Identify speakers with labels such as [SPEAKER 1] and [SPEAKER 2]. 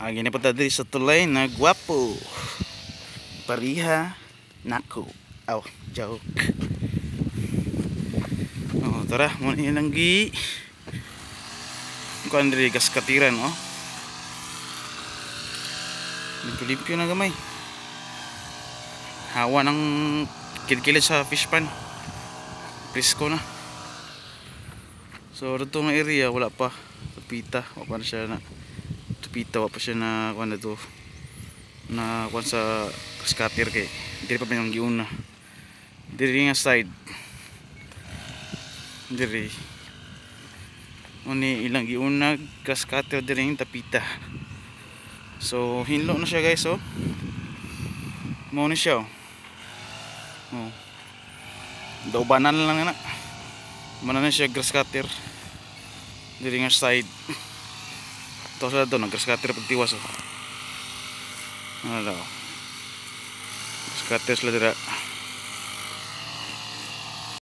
[SPEAKER 1] Agi na punta diri sa tulay na gwapo. Pariha nako. Aw, joke. Oh, tara, mo ni lang gi. Kuan diri gas katiran, oh. Limpyo na gamay. Hawa ng kilid-kilid sa fish pan. Presko na. So dito nga area wala pa tupita, wala pa na siya na tupita, wala pa siya na kuan na to. Na kuan sa scatter kay diri pa pinang giuna. Diri nga side. Diri. Uni ilang giuna ka scatter diri nga tapita. So hinlo na siya guys, oh. Mo ni siya, oh. Oh. Daubanan lang na. Mana na siya grass cutter. Diri nga side. Ito sa ito, nag-grass cutter pagtiwas, oh. Ano daw? Grass cutter sila dira.